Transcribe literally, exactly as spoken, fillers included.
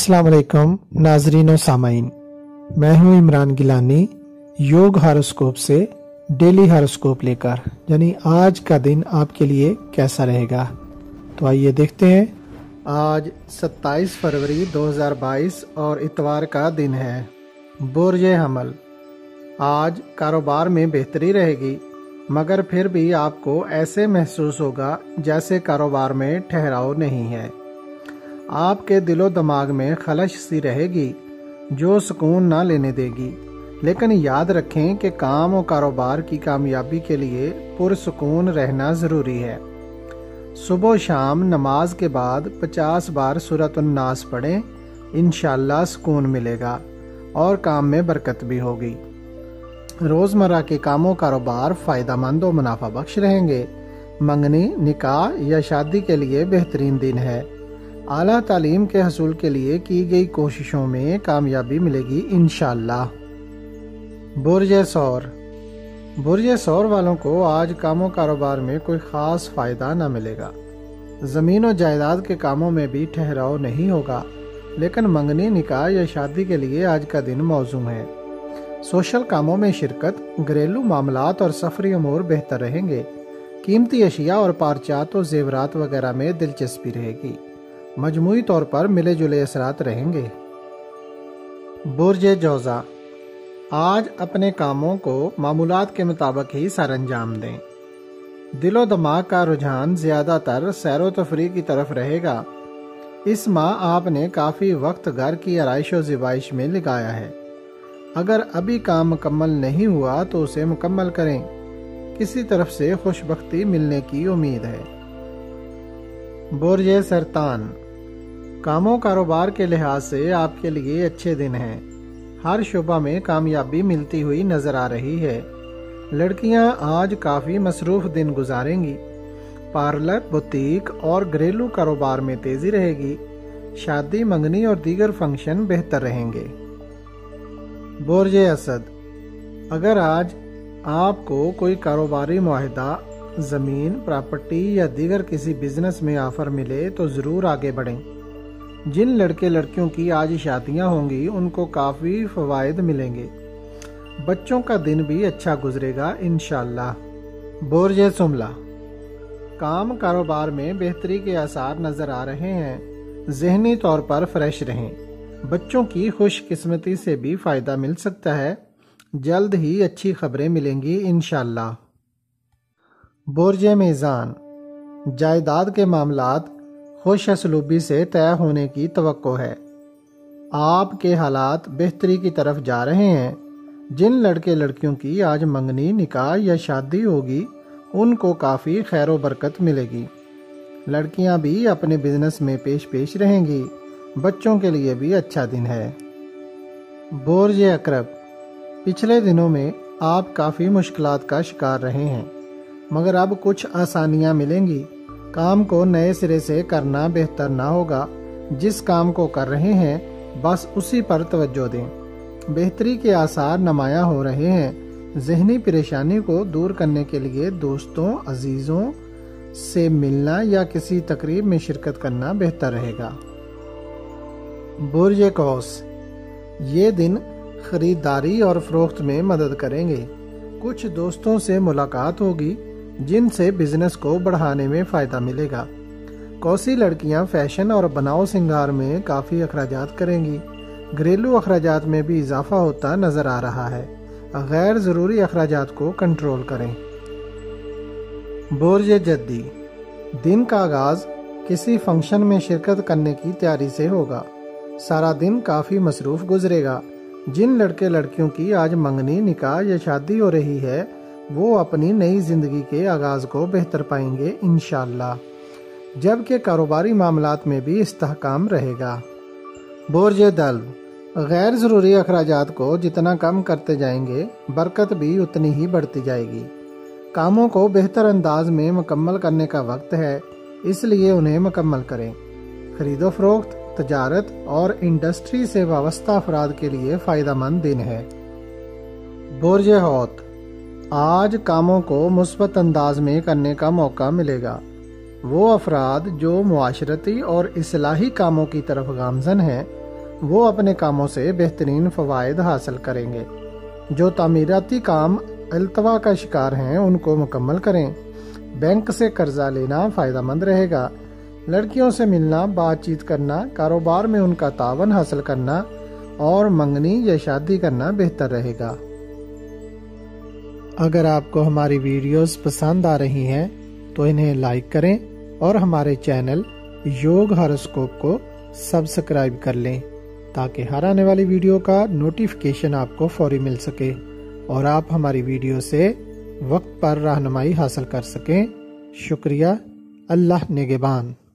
अस्सलाम वालेकुम नाजरीन और सामाइन, मैं हूं इमरान गिलानी योग हॉरोस्कोप से डेली हॉरोस्कोप लेकर, यानी आज का दिन आपके लिए कैसा रहेगा। तो आइए देखते हैं। आज सत्ताईस फरवरी दो हज़ार बाईस और इतवार का दिन है। बुर्ज हमल, आज कारोबार में बेहतरी रहेगी, मगर फिर भी आपको ऐसे महसूस होगा जैसे कारोबार में ठहराव नहीं है। आपके दिलो दिमाग में खलश सी रहेगी जो सुकून ना लेने देगी, लेकिन याद रखें कि काम और कारोबार की कामयाबी के लिए पुरसुकून रहना ज़रूरी है। सुबह शाम नमाज के बाद पचास बार सूरतुन नास पढ़ें, इंशाअल्लाह सुकून मिलेगा और काम में बरकत भी होगी। रोज़मर्रा के कामों कारोबार फ़ायदेमंद और मुनाफा बख्श रहेंगे। मंगनी, निकाह या शादी के लिए बेहतरीन दिन है। आला तालीम के हसूल के लिए की गई कोशिशों में कामयाबी मिलेगी इंशाअल्लाह। बुर्ज सौर, बुर्ज सौर वालों को आज कामों कारोबार में कोई ख़ास फ़ायदा न मिलेगा। ज़मीन और जायदाद के कामों में भी ठहराव नहीं होगा, लेकिन मंगनी, निकाह या शादी के लिए आज का दिन मौजूम है। सोशल कामों में शिरकत, घरेलू मामलात और सफरी अमूर बेहतर रहेंगे। कीमती अशिया और पारचात और जेवरात वगैरह में दिलचस्पी रहेगी। मजमूई तौर पर मिले जुले असरात रहेंगे। बुर्ज जौज़ा, आज अपने कामों को मामूलात के मुताबिक ही सर अंजाम दें। दिलो दिमाग का रुझान ज़्यादातर सैरो तफरी की तरफ रहेगा। इस माह आपने काफ़ी वक्त घर की आराइश और ज़िबाइश में लगाया है। अगर अभी काम मुकम्मल नहीं हुआ तो उसे मुकम्मल करें। किसी तरफ से खुशबख्ती मिलने की उम्मीद है। बुर्ज सरतान, कामों कारोबार के लिहाज से आपके लिए अच्छे दिन हैं। हर शुबा में कामयाबी मिलती हुई नजर आ रही है। लड़कियां आज काफ़ी मसरूफ दिन गुजारेंगी। पार्लर, बुटीक और घरेलू कारोबार में तेजी रहेगी। शादी, मंगनी और दीगर फंक्शन बेहतर रहेंगे। बुर्ज असद, अगर आज आपको कोई कारोबारी मुआहिदा, ज़मीन, प्रॉपर्टी या दीगर किसी बिजनेस में ऑफर मिले तो ज़रूर आगे बढ़ें। जिन लड़के लड़कियों की आज शादियां होंगी उनको काफ़ी फ़वाइद मिलेंगे। बच्चों का दिन भी अच्छा गुजरेगा इंशाअल्लाह। बुर्ज सुमला, काम कारोबार में बेहतरी के आसार नज़र आ रहे हैं। ज़हनी तौर पर फ्रेश रहें। बच्चों की खुशकिस्मती से भी फ़ायदा मिल सकता है। जल्द ही अच्छी खबरें मिलेंगी इंशाअल्लाह। बुर्ज मीज़ान, जायदाद के मामलात खुश असलूबी से तय होने की तवक्को है। आपके हालात बेहतरी की तरफ जा रहे हैं। जिन लड़के लड़कियों की आज मंगनी, निकाह या शादी होगी उनको काफ़ी खैर बरकत मिलेगी। लड़कियां भी अपने बिजनेस में पेश पेश रहेंगी। बच्चों के लिए भी अच्छा दिन है। बुर्ज अकरब, पिछले दिनों में आप काफ़ी मुश्किलात का शिकार रहे हैं, मगर अब कुछ आसानियां मिलेंगी। काम को नए सिरे से करना बेहतर ना होगा। जिस काम को कर रहे हैं बस उसी पर तवज्जो दें। बेहतरी के आसार नुमायां हो रहे हैं। ज़हनी परेशानी को दूर करने के लिए दोस्तों, अजीज़ों से मिलना या किसी तकरीब में शिरकत करना बेहतर रहेगा। बुर्ज कौस, ये दिन खरीदारी और फरोख्त में मदद करेंगे। कुछ दोस्तों से मुलाकात होगी जिनसे बिजनेस को बढ़ाने में फ़ायदा मिलेगा। कौसी लड़कियां फैशन और बनाव सिंगार में काफ़ी अखराजात करेंगी। घरेलू अखराजात में भी इजाफा होता नज़र आ रहा है। गैर ज़रूरी अखराजात को कंट्रोल करें। बुर्ज जद्दी, दिन का आगाज़ किसी फंक्शन में शिरकत करने की तैयारी से होगा। सारा दिन काफ़ी मसरूफ़ गुजरेगा। जिन लड़के लड़कियों की आज मंगनी, निकाह या शादी हो रही है वो अपनी नई ज़िंदगी के आगाज़ को बेहतर पाएंगे इंशाअल्लाह, जबकि कारोबारी मामलात में भी इस्तेहकाम रहेगा। बुर्ज दल्व, गैर ज़रूरी अखराजात को जितना कम करते जाएंगे बरकत भी उतनी ही बढ़ती जाएगी। कामों को बेहतर अंदाज में मुकम्मल करने का वक्त है, इसलिए उन्हें मुकम्मल करें। खरीदो फरोख्त, तजारत और इंडस्ट्री से वाबस्ता अफराद के लिए फ़ायदेमंद दिन है। बुर्ज हौत, आज कामों को मुस्बत अंदाज में करने का मौका मिलेगा। वो अफराद जो मुआशरती और इस्लाही कामों की तरफ गामजन हैं وہ اپنے کاموں سے بہترین فوائد حاصل کریں گے۔ جو تعمیراتی کام التوا کا شکار ہیں ان کو مکمل کریں۔ بینک سے قرضہ لینا فائدہ مند رہے گا۔ لڑکیوں سے ملنا، بات چیت کرنا، کاروبار میں ان کا تعاون حاصل کرنا اور منگنی یا شادی کرنا بہتر رہے گا۔ اگر آپ کو ہماری ویڈیوز پسند آ رہی ہیں تو انہیں لائک کریں اور ہمارے چینل یوگ ہاروسکوپ کو سبسکرائب کر لیں تاکہ ہر آنے والی ویڈیو کا نوٹیفیکیشن آپ کو فوری مل سکے اور آپ ہماری ویڈیو سے وقت پر رہنمائی حاصل کر سکیں۔ شکریہ۔ اللہ نگہبان۔